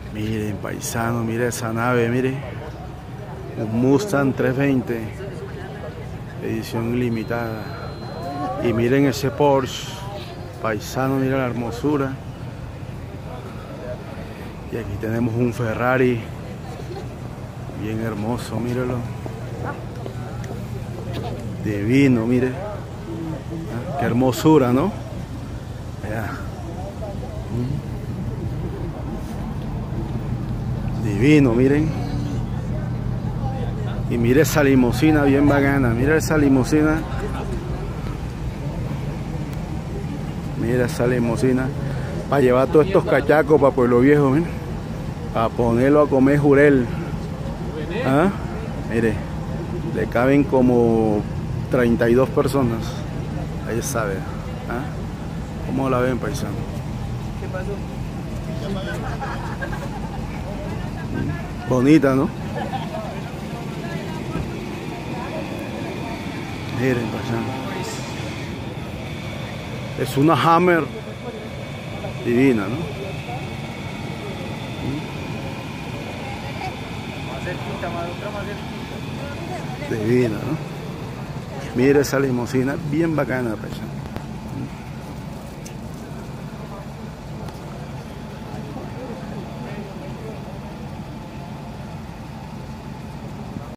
Miren, paisano, mire esa nave, mire. Un Mustang 320, edición limitada. Y miren ese Porsche, paisano, mira la hermosura. Y aquí tenemos un Ferrari, bien hermoso, míralo. Divino, mire. Qué hermosura, ¿no? Vea. Divino, miren. Y mire esa limusina bien bacana. Mira esa limusina. Mira esa limusina. Para llevar todos estos cachacos para Pueblo Viejo, miren. Para ponerlo a comer jurel. ¿Ah? Mire. Le caben como 32 personas. Ahí sabe. ¿Ah? ¿Cómo la ven, paisano? ¿Qué pasó? Bonita, ¿no? Miren, paisano. Es una Hammer divina, ¿no? Más cerquita, otra más cerquita. Divina, ¿no? Mira esa limusina bien bacana, paisano.